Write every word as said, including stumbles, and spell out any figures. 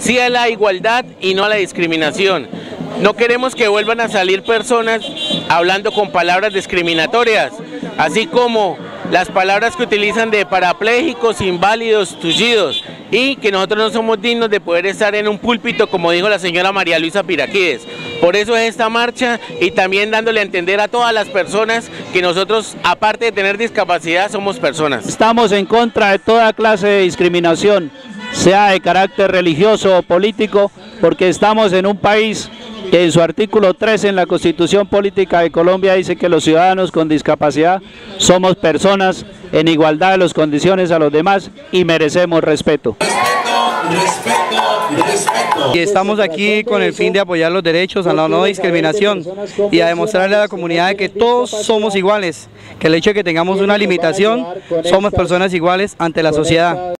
sí a la igualdad y no a la discriminación. No queremos que vuelvan a salir personas hablando con palabras discriminatorias, así como las palabras que utilizan de parapléjicos, inválidos, tullidos, y que nosotros no somos dignos de poder estar en un púlpito, como dijo la señora María Luisa Piraquides. Por eso es esta marcha, y también dándole a entender a todas las personas que nosotros, aparte de tener discapacidad, somos personas. Estamos en contra de toda clase de discriminación, sea de carácter religioso o político, porque estamos en un país que en su artículo trece en la Constitución Política de Colombia dice que los ciudadanos con discapacidad somos personas en igualdad de las condiciones a los demás y merecemos respeto. Y estamos aquí con el fin de apoyar los derechos a la no discriminación y a demostrarle a la comunidad de que todos somos iguales, que el hecho de que tengamos una limitación, somos personas iguales ante la sociedad.